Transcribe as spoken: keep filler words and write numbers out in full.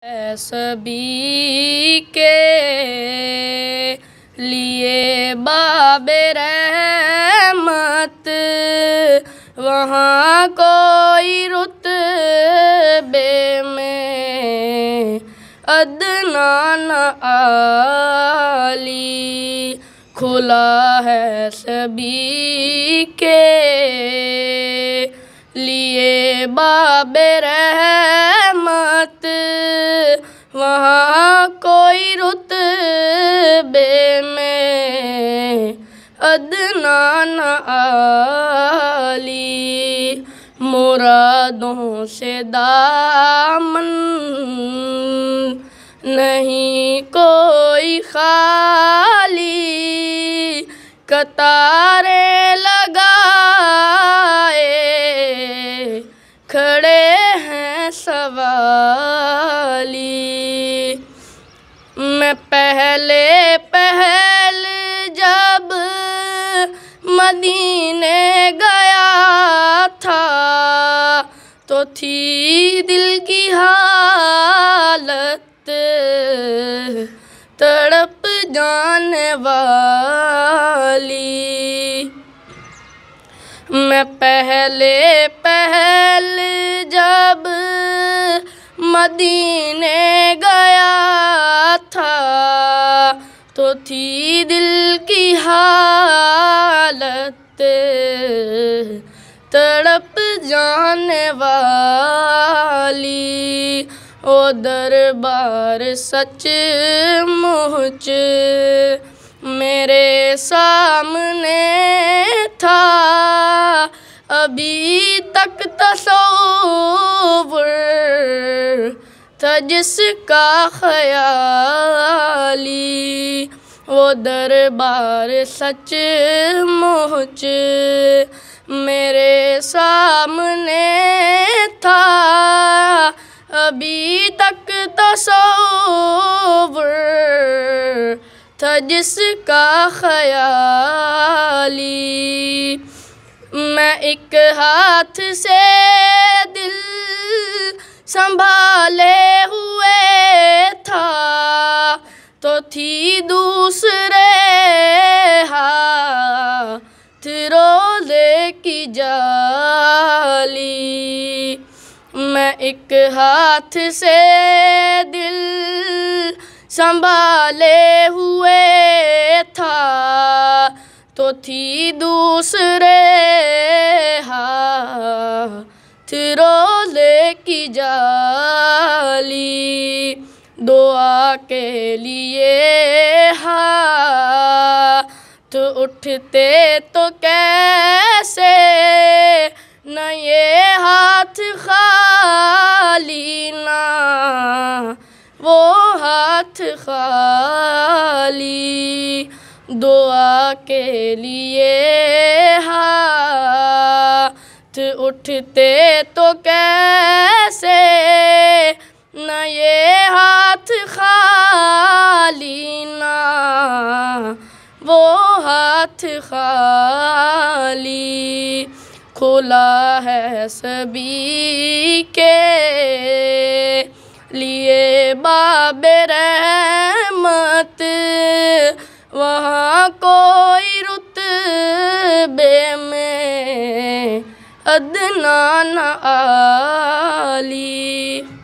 सभी के लिए बाबे रहमत, वहाँ कोई रुतबे में अदना न आली। खुला है सभी के लिए बाबे रहमत, वहाँ कोई रुतबे में अदना न आली। मुरादों से दामन नहीं कोई खाली, कतारें लगाए खड़े हैं सवाली। मैं पहले पहल जब मदीने गया था, तो थी दिल की हालत तड़प जाने वाली। मैं पहले पहल जब मदीने गया था, तो थी दिल की हालत तड़प जाने वाली। ओ दरबार सचमुच मेरे सामने था, अभी तक तसव्वुर था जिसका ख़याली। वो दरबार सचमुच मेरे सामने था, अभी तक तसव्वुर था जिसका ख़याली। मैं एक हाथ से दिल संभाले हुए था, तो थी दूसरे हाथ रोज़े की जाली। मैं एक हाथ से दिल संभाले हुए था, तो थी दूसरे हाथ रोज़े की जाली। दुआ के लिए हाथ उठते तो कैसे, न ये हाथ खाली ना वो हाथ खाली। दुआ के लिए हाथ उठते तो कैसे, न ये हाथ खाली ना वो हाथ खाली। खुला है सभी के लिए बाबे रहमत, वहाँ कोई रुतबे में अदना न आली।